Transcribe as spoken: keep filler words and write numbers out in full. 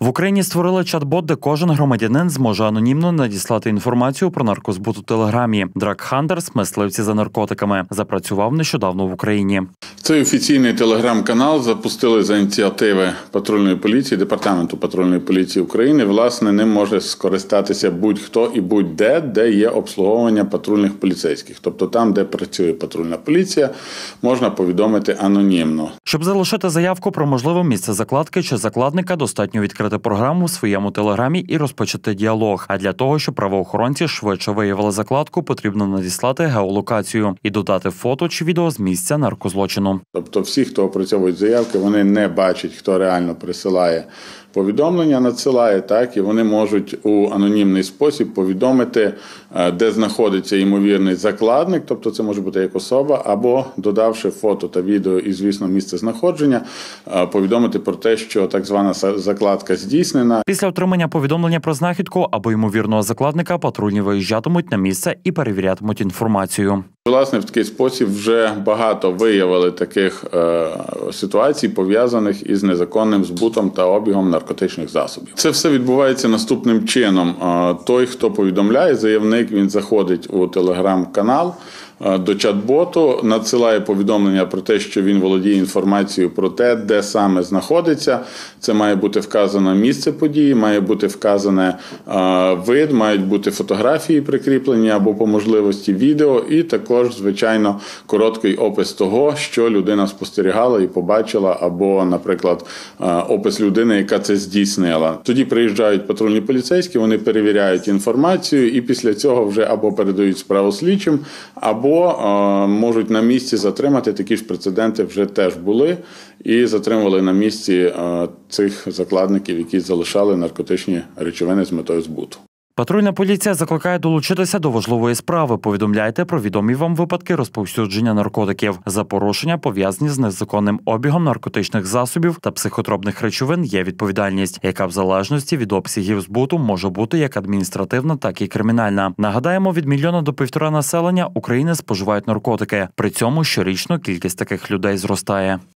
В Україні створили чат-бот, де кожен громадянин зможе анонімно надіслати інформацію про наркозбут у Телеграмі. Drug Hunters, мисливці за наркотиками, запрацював нещодавно в Україні. Цей офіційний телеграм-канал запустили за ініціативи патрульної поліції, Департаменту патрульної поліції України. Власне, ним може скористатися будь-хто і будь-де, де є обслуговування патрульних поліцейських. Тобто там, де працює патрульна поліція, можна повідомити анонімно. Щоб залишити заявку про можливе місце закладки чи закладника, достатньо відкрити програму в своєму телеграмі і розпочати діалог. А для того, щоб правоохоронці швидше виявили закладку, потрібно надіслати геолокацію і додати фото чи відео з місця наркозлочину. Тобто всі, хто опрацьовують заявки, вони не бачать, хто реально присилає повідомлення, надсилає, так, і вони можуть у анонімний спосіб повідомити, де знаходиться ймовірний закладник, тобто це може бути як особа, або, додавши фото та відео і, звісно, місце знаходження, повідомити про те, що так звана закладка здійснена. Після отримання повідомлення про знахідку або ймовірного закладника патрульні виїжджатимуть на місце і перевірятимуть інформацію. Власне, в такий спосіб вже багато виявили таких е, ситуацій, пов'язаних із незаконним збутом та обігом наркотичних засобів. Це все відбувається наступним чином. Е, той, хто повідомляє, заявник, він заходить у телеграм-канал, е, до чат-боту, надсилає повідомлення про те, що він володіє інформацією про те, де саме знаходиться. Це має бути вказано місце події, має бути вказане е, вид, мають бути фотографії прикріплені або по можливості відео, і також Також, звичайно, короткий опис того, що людина спостерігала і побачила, або, наприклад, опис людини, яка це здійснила. Тоді приїжджають патрульні поліцейські, вони перевіряють інформацію і після цього вже або передають справу слідчим, або можуть на місці затримати. Такі ж прецеденти вже теж були і затримували на місці цих закладників, які залишали наркотичні речовини з метою збуту. Патрульна поліція закликає долучитися до важливої справи. Повідомляйте про відомі вам випадки розповсюдження наркотиків. За порушення, пов'язані з незаконним обігом наркотичних засобів та психотропних речовин, є відповідальність, яка в залежності від обсягів збуту може бути як адміністративна, так і кримінальна. Нагадаємо, від мільйона до півтора населення України споживають наркотики. При цьому щорічно кількість таких людей зростає.